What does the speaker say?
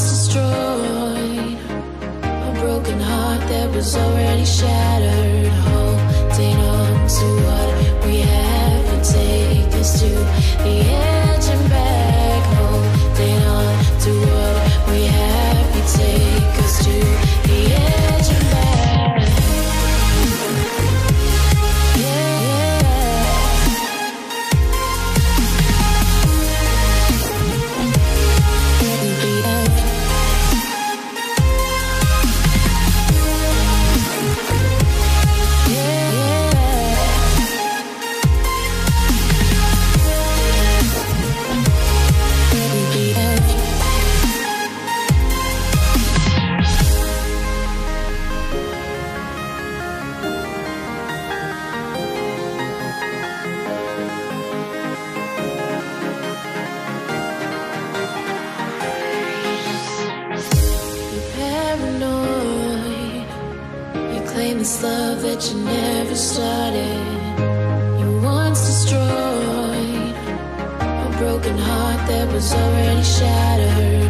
once destroyed, a broken heart that was already shattered. Holding on to what we have and take us to the edge and back. Holding on to what we have and take us to the edge and back. This love that you never started, you once destroyed, a broken heart that was already shattered.